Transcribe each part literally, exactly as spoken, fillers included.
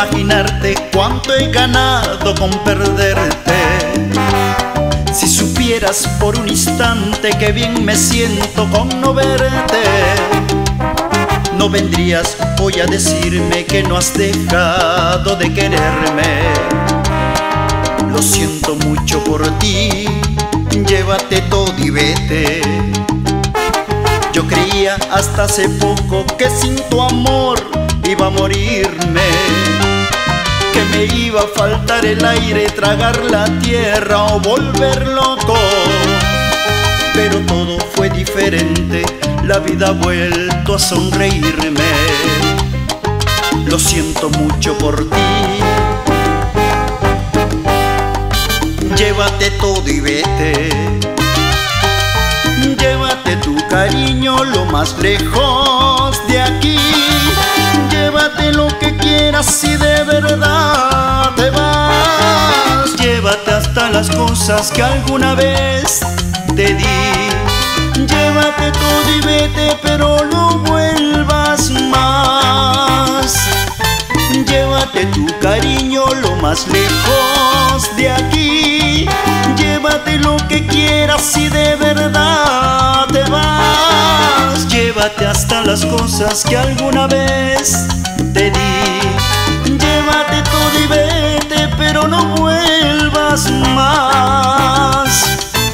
imaginarte cuánto he ganado con perderte. Si supieras por un instante que bien me siento con no verte, no vendrías hoy a decirme que no has dejado de quererme. Lo siento mucho por ti, llévate todo y vete. Yo creía hasta hace poco que sin tu amor iba a morirme, que me iba a faltar el aire, tragar la tierra o volver loco. Pero todo fue diferente, la vida ha vuelto a sonreírme. Lo siento mucho por ti, llévate todo y vete. Llévate tu cariño lo más lejos de aquí. Llévate lo que quieras si de verdad te vas. Llévate hasta las cosas que alguna vez te di. Llévate todo y vete, pero no vuelvas más. Llévate tu cariño lo más lejos de aquí. Llévate lo que quieras si de verdad te vas. Llévate hasta las cosas que alguna vez te di. Llévate todo y vete, pero no vuelvas más.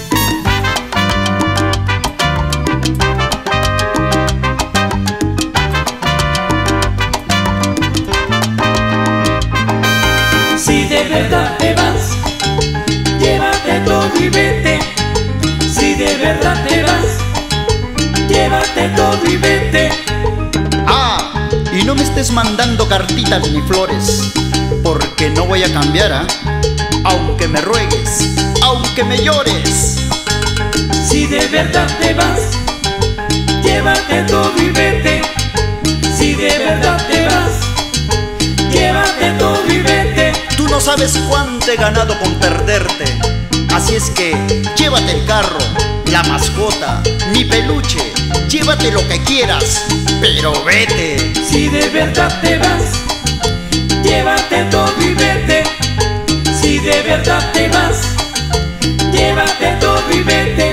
Si de verdad te vas, llévate todo y vete. Si de verdad te vas, llévate todo y vete. Ah, y no me estés mandando cartitas ni flores, porque no voy a cambiar, ¿ah? Aunque me ruegues, aunque me llores. Si de verdad te vas, llévate todo y vete. Si de verdad te vas, llévate todo y vete. Tú no sabes cuánto he ganado con perderte. Así es que llévate el carro, la mascota, mi peluche. Llévate lo que quieras, pero vete. Si de verdad te vas, llévate todo y vete. Si de verdad te vas, llévate todo y vete.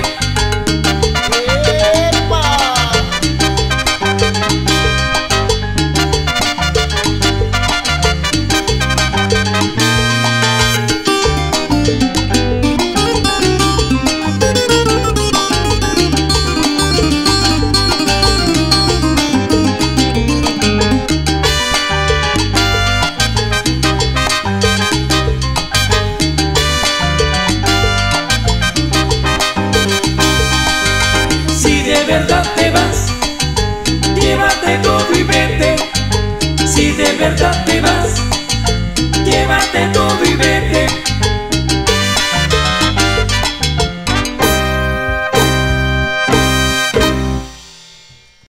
Si de verdad te vas, llévate todo y vete. Si de verdad te vas, llévate todo.